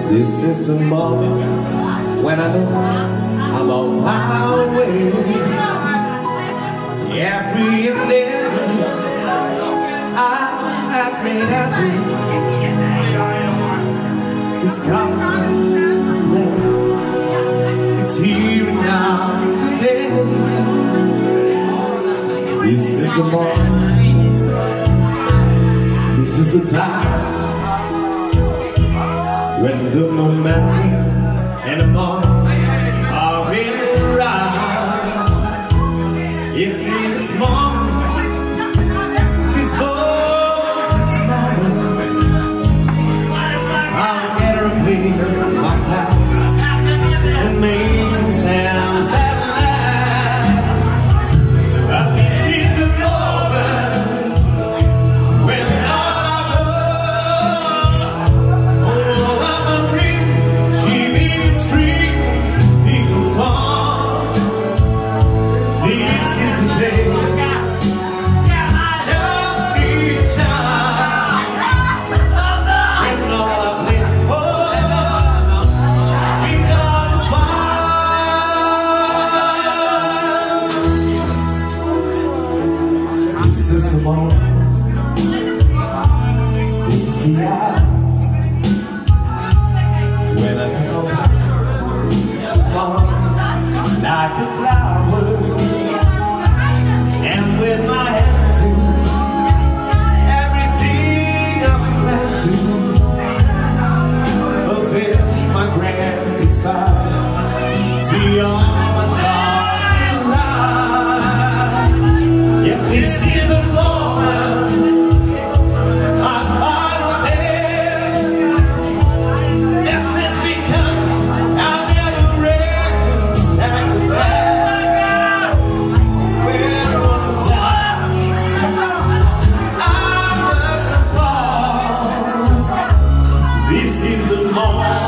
This is the moment when I know I'm on my way. Every endeavor I have made happen is coming to play. It's here and now today. This is the moment. This is the time when the momentum and the moment are in the ride. Give me this moment, this moment. I'll get a replay of my past and make some sounds at last. But this is the moment when all I This is the moment. This is the hour when I come tomorrow like a flower, and with my hand to everything I've planned to fulfill my grand desire. See all my stars align. If this is the moment, my final test, this has become, I'll never ever sacrifice. When I'm done, I must fall. This is the moment.